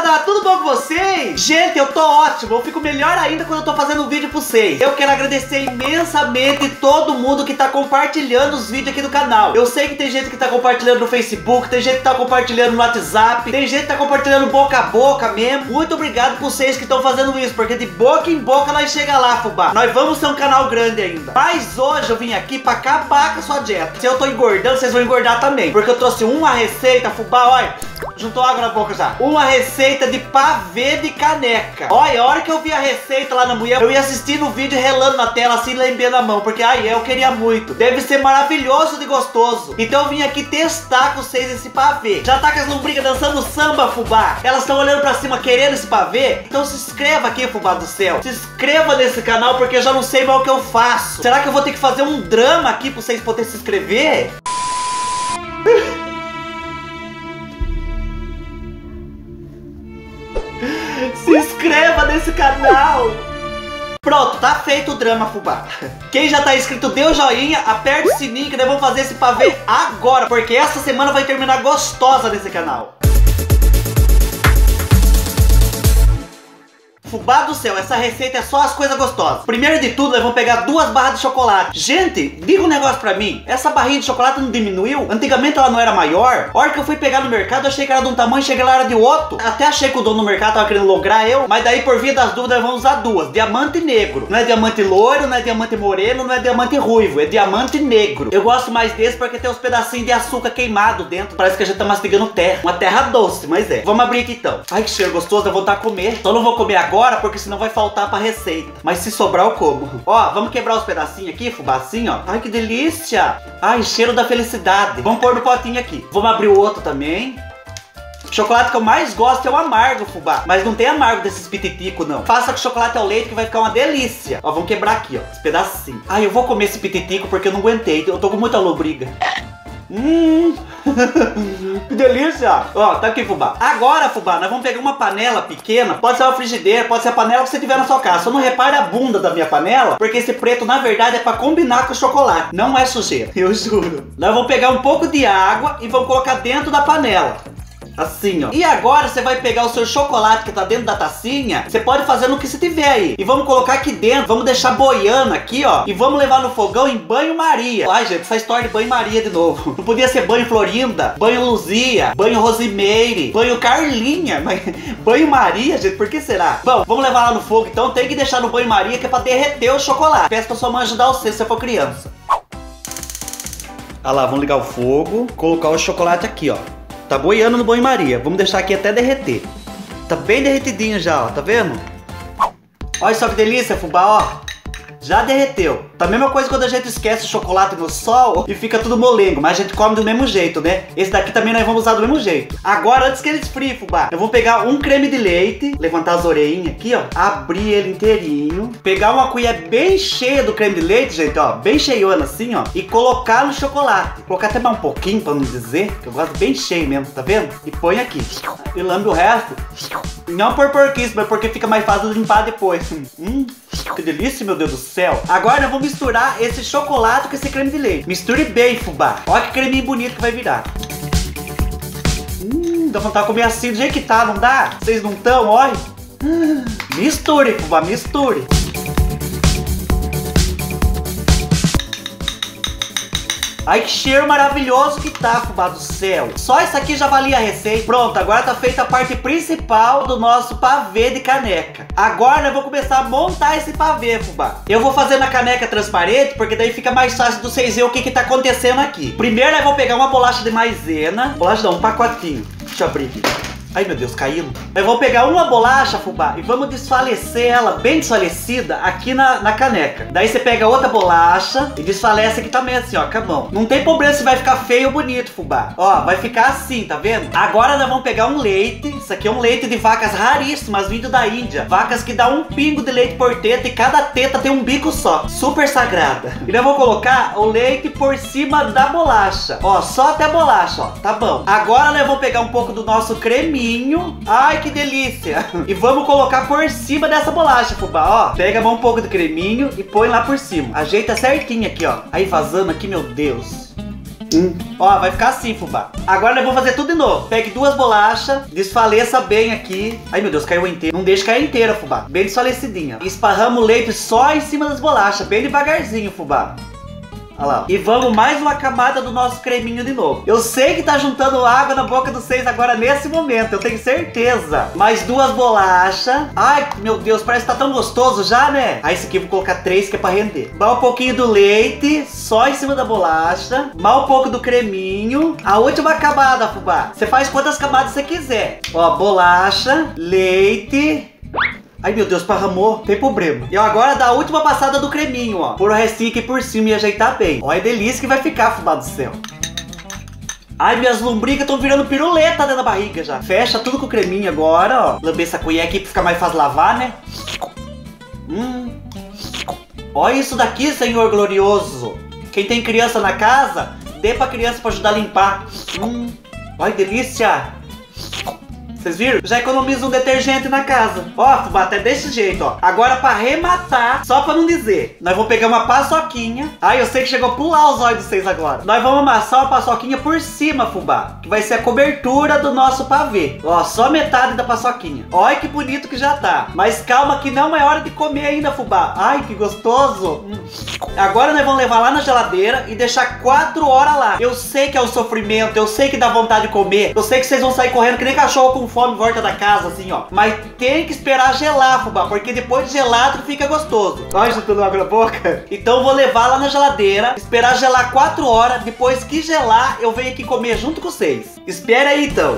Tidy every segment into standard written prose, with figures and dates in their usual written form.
moçada, tudo bom com vocês? Gente, eu tô ótimo, eu fico melhor ainda quando eu tô fazendo um vídeo pra vocês. Eu quero agradecer imensamente todo mundo que tá compartilhando os vídeos aqui do canal. Eu sei que tem gente que tá compartilhando no Facebook, tem gente que tá compartilhando no WhatsApp, tem gente que tá compartilhando boca a boca mesmo. Muito obrigado por vocês que estão fazendo isso, porque de boca em boca nós chega lá, fubá. Nós vamos ser um canal grande ainda. Mas hoje eu vim aqui pra acabar com a sua dieta. Se eu tô engordando, vocês vão engordar também, porque eu trouxe uma receita, fubá, olha. Juntou água na boca já. Uma receita de pavê de caneca. Olha, a hora que eu vi a receita lá na mulher, eu ia assistindo o vídeo relando na tela, assim, lambendo a mão. Porque, ai, eu queria muito. Deve ser maravilhoso de gostoso. Então eu vim aqui testar com vocês esse pavê. Já tá com as lombrigas dançando samba, fubá. Elas estão olhando pra cima querendo esse pavê. Então se inscreva aqui, fubá do céu. Se inscreva nesse canal, porque eu já não sei mais o que eu faço. Será que eu vou ter que fazer um drama aqui pra vocês poderem se inscrever? Se inscreva nesse canal. Pronto, tá feito o drama, fubá. Quem já tá inscrito, dê o joinha, aperta o sininho que nós vamos fazer esse pavê agora, porque essa semana vai terminar gostosa nesse canal. Fubá do céu, essa receita é só as coisas gostosas. Primeiro de tudo, nós vamos pegar 2 barras de chocolate. Gente, diga um negócio pra mim. Essa barrinha de chocolate não diminuiu? Antigamente ela não era maior. A hora que eu fui pegar no mercado, eu achei que era de um tamanho, cheguei lá era de outro. Até achei que o dono do mercado tava querendo lograr eu. Mas daí, por via das dúvidas, nós vamos usar 2. Diamante negro. Não é diamante loiro, não é diamante moreno, não é diamante ruivo. É diamante negro. Eu gosto mais desse porque tem uns pedacinhos de açúcar queimado dentro. Parece que a gente tá mastigando terra. Uma terra doce, mas é. Vamos abrir aqui então. Ai, que cheiro gostoso, eu vou voltar a comer. Só não vou comer agora, porque senão vai faltar pra receita. Mas se sobrar eu como. Ó, vamos quebrar os pedacinhos aqui, fubá, assim, ó. Ai, que delícia. Ai, cheiro da felicidade. Vamos pôr no potinho aqui. Vamos abrir o outro também. O chocolate que eu mais gosto é o amargo, fubá. Mas não tem amargo desses pititico, não. Faça com chocolate ao leite que vai ficar uma delícia. Ó, vamos quebrar aqui, ó, esse pedacinho. Ai, eu vou comer esse pititico porque eu não aguentei. Eu tô com muita lombriga. Que delícia. Ó, tá aqui, fubá. Agora, fubá, nós vamos pegar uma panela pequena. Pode ser uma frigideira, pode ser a panela que você tiver na sua casa. Só não repare a bunda da minha panela, porque esse preto, na verdade, é pra combinar com o chocolate. Não é sujeira, eu juro. Nós vamos pegar um pouco de água e vamos colocar dentro da panela. Assim, ó. E agora você vai pegar o seu chocolate que tá dentro da tacinha. Você pode fazer no que você tiver aí. E vamos colocar aqui dentro. Vamos deixar boiando aqui, ó. E vamos levar no fogão em banho-maria. Ai, gente, essa história de banho-maria de novo. Não podia ser banho Florinda, banho Luzia, banho Rosimeire, banho Carlinha. Mas banho-maria, gente, por que será? Bom, vamos levar lá no fogo. Então tem que deixar no banho-maria que é pra derreter o chocolate. Peço pra sua mãe ajudar você se você for criança. Olha lá, vamos ligar o fogo. Colocar o chocolate aqui, ó. Tá boiando no banho-maria. Vamos deixar aqui até derreter. Tá bem derretidinho já, ó. Tá vendo? Olha só que delícia, fubá, ó. Já derreteu. Tá a mesma coisa quando a gente esquece o chocolate no sol e fica tudo molengo. Mas a gente come do mesmo jeito, né? Esse daqui também nós vamos usar do mesmo jeito. Agora, antes que ele esfrie, fubá, eu vou pegar um creme de leite. Levantar as orelhinhas aqui, ó. Abrir ele inteirinho. Pegar uma colher bem cheia do creme de leite, gente, ó. Bem cheiona assim, ó. E colocar no chocolate. Colocar até mais um pouquinho, pra não dizer. Que eu gosto bem cheio mesmo, tá vendo? E põe aqui. E lambe o resto. Não por porquice, mas porque fica mais fácil de limpar depois. Que delícia, meu Deus do céu. Agora eu vou misturar esse chocolate com esse creme de leite. Misture bem, fubá. Olha que creminho bonito que vai virar. Dá vontade de comer assim do jeito que tá, não dá? Vocês não estão, olha. Misture, fubá, misture. Ai, que cheiro maravilhoso que tá, fubá do céu. Só isso aqui já valia a receita. Pronto, agora tá feita a parte principal do nosso pavê de caneca. Agora eu vou começar a montar esse pavê, fubá. Eu vou fazer na caneca transparente, porque daí fica mais fácil de vocês verem o que tá acontecendo aqui. Primeiro eu vou pegar uma bolacha de maisena. Bolacha não, um pacotinho. Deixa eu abrir aqui. Ai, meu Deus, caindo. Eu vou pegar uma bolacha, fubá, e vamos desfalecer ela bem desfalecida aqui na caneca. Daí você pega outra bolacha e desfalece aqui também assim, ó, com a mão. Não tem problema se vai ficar feio ou bonito, fubá. Ó, vai ficar assim, tá vendo? Agora nós vamos pegar um leite. Isso aqui é um leite de vacas raríssimas, vindo da Índia. Vacas que dá um pingo de leite por teta e cada teta tem um bico só. Super sagrada. E nós vamos colocar o leite por cima da bolacha. Ó, só até a bolacha, ó. Tá bom. Agora nós vamos pegar um pouco do nosso creminho. Ai, que delícia. E vamos colocar por cima dessa bolacha, fubá, ó. Pega um pouco do creminho e põe lá por cima. Ajeita certinho aqui, ó. Aí vazando aqui, meu Deus. Ó, vai ficar assim, fubá. Agora nós vamos fazer tudo de novo. Pegue 2 bolachas, desfaleça bem aqui. Ai, meu Deus, caiu inteiro. Não deixe cair inteira, fubá. Bem desfalecidinha. Esparramos o leite só em cima das bolachas, bem devagarzinho, fubá. Olha lá. E vamos mais uma camada do nosso creminho de novo. Eu sei que tá juntando água na boca dos vocês agora nesse momento, eu tenho certeza. Mais 2 bolachas. Ai, meu Deus, parece que tá tão gostoso já, né? Aí esse aqui eu vou colocar 3, que é pra render. Vai um pouquinho do leite, só em cima da bolacha. Mal um pouco do creminho. A última camada, fubá. Você faz quantas camadas você quiser. Ó, bolacha, leite... Ai, meu Deus, parramou. Tem problema. E agora dá a última passada do creminho, ó. Pôr o restinho aqui por cima e ajeitar bem. Olha a delícia que vai ficar, fubá do céu. Ai, minhas lombrigas estão virando piruleta dentro da barriga já. Fecha tudo com o creminho agora, ó. Lamber essa colher aqui pra ficar mais fácil lavar, né? Olha isso daqui, Senhor glorioso. Quem tem criança na casa, dê pra criança pra ajudar a limpar. Olha, delícia. Vocês viram? Já economiza um detergente na casa. Ó, fubá, até desse jeito, ó. Agora pra arrematar, só pra não dizer, nós vamos pegar uma paçoquinha. Ai, eu sei que chegou a pular os olhos de vocês agora. Nós vamos amassar uma paçoquinha por cima, fubá, que vai ser a cobertura do nosso pavê. Ó, só metade da paçoquinha. Olha que bonito que já tá. Mas calma que não é hora de comer ainda, fubá. Ai, que gostoso. Agora nós vamos levar lá na geladeira e deixar 4 horas lá. Eu sei que é um sofrimento, eu sei que dá vontade de comer. Eu sei que vocês vão sair correndo que nem cachorro com fome em volta da casa, assim, ó. Mas tem que esperar gelar, fubá, porque depois de gelado fica gostoso. Olha, já tô dando água na boca. Então eu vou levar lá na geladeira, esperar gelar 4 horas. Depois que gelar, eu venho aqui comer junto com vocês. Espera aí, então.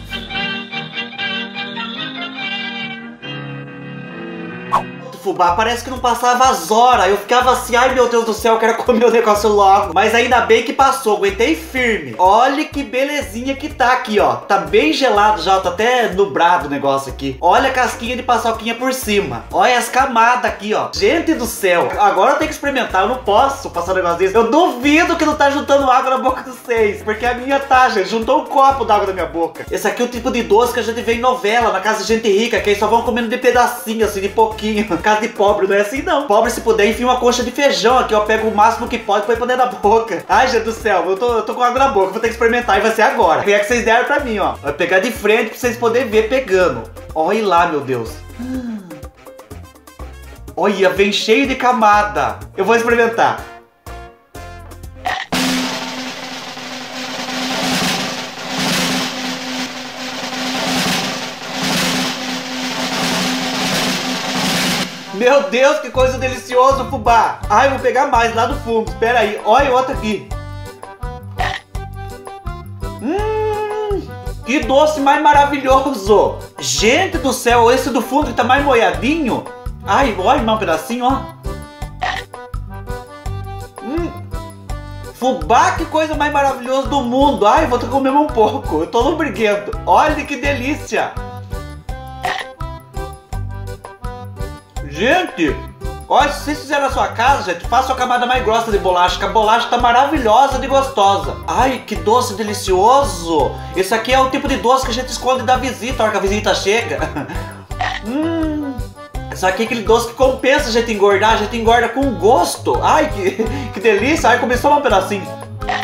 Fubá, parece que não passava as horas. Eu ficava assim, ai meu Deus do céu, eu quero comer o negócio logo. Mas ainda bem que passou, aguentei firme. Olha que belezinha que tá aqui, ó. Tá bem gelado já, tá até nubrado o negócio aqui. Olha a casquinha de paçoquinha por cima. Olha as camadas aqui, ó. Gente do céu, agora eu tenho que experimentar, eu não posso passar um negócio desse. Eu duvido que não tá juntando água na boca dos vocês, porque a minha tá, gente, juntou um copo d'água na minha boca. Esse aqui é o tipo de doce que a gente vê em novela, na casa de gente rica, que eles só vão comendo de pedacinho, assim, de pouquinho. De pobre, não é assim não. Pobre, se puder, enfia uma concha de feijão aqui, ó. Pega o máximo que pode e põe pra dentro da boca. Ai, gente do céu, eu tô com água na boca. Vou ter que experimentar e vai ser agora. O que é que vocês deram pra mim, ó. Vai pegar de frente pra vocês poderem ver pegando. Olha lá, meu Deus. Olha, vem cheio de camada. Eu vou experimentar. Meu Deus, que coisa deliciosa, fubá. Ai, vou pegar mais lá do fundo. Espera aí, olha outra aqui. Que doce mais maravilhoso. Gente do céu, esse do fundo que tá mais molhadinho. Ai, olha mais um pedacinho, ó. Fubá, que coisa mais maravilhosa do mundo. Ai, vou ter que comer um pouco. Eu tô lubriguento. Olha que delícia. Gente, olha, se vocês fizerem na sua casa, gente, faça a camada mais grossa de bolacha, que a bolacha tá maravilhosa de gostosa. Ai, que doce delicioso. Esse aqui é o tipo de doce que a gente esconde da visita, a hora que a visita chega. Isso aqui é aquele doce que compensa a gente engordar, a gente engorda com gosto. Ai, que delícia. Ai, começou um pedacinho.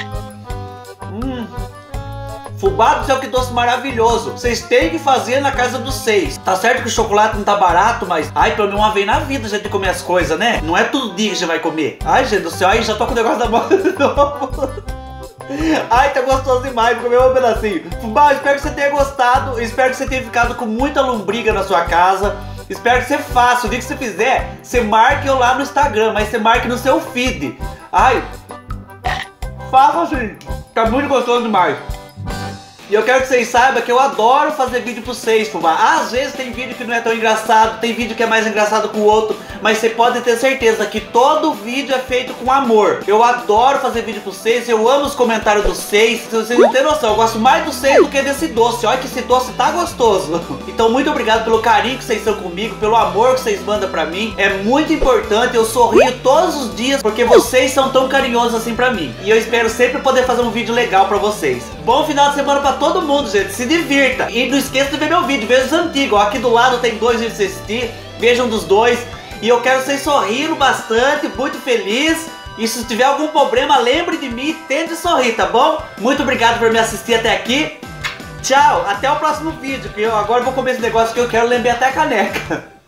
Fubá do céu, que doce maravilhoso. Vocês têm que fazer na casa dos vocês. Tá certo que o chocolate não tá barato, mas... Ai, pelo menos uma vez na vida a gente comer as coisas, né? Não é todo dia que a gente vai comer. Ai, gente do céu, ai, já tô com o negócio na boca de novo. Ai, tá gostoso demais, vou comer um pedacinho. Fubá, espero que você tenha gostado. Espero que você tenha ficado com muita lombriga na sua casa. Espero que você faça. O dia que você fizer, você marque eu lá no Instagram, mas você marque no seu feed. Ai, faça assim. Tá muito gostoso demais. E eu quero que vocês saibam que eu adoro fazer vídeo pra vocês, fubá. Às vezes tem vídeo que não é tão engraçado, tem vídeo que é mais engraçado que o outro, mas você pode ter certeza que todo vídeo é feito com amor. Eu adoro fazer vídeo pra vocês, eu amo os comentários dos vocês. Vocês não têm noção, eu gosto mais dos vocês do que desse doce. Olha que esse doce tá gostoso. Então muito obrigado pelo carinho que vocês estão comigo, pelo amor que vocês mandam pra mim. É muito importante, eu sorrio todos os dias porque vocês são tão carinhosos assim pra mim. E eu espero sempre poder fazer um vídeo legal pra vocês. Bom final de semana pra todo mundo, gente. Se divirta. E não esqueça de ver meu vídeo. Veja os antigos. Ó, aqui do lado tem 2 vídeos pra assistir. Vejam dos 2. E eu quero vocês sorrindo bastante, muito feliz. E se tiver algum problema, lembre de mim e tente sorrir, tá bom? Muito obrigado por me assistir até aqui. Tchau, até o próximo vídeo, que eu agora vou comer esse negócio que eu quero lembrar até a caneca.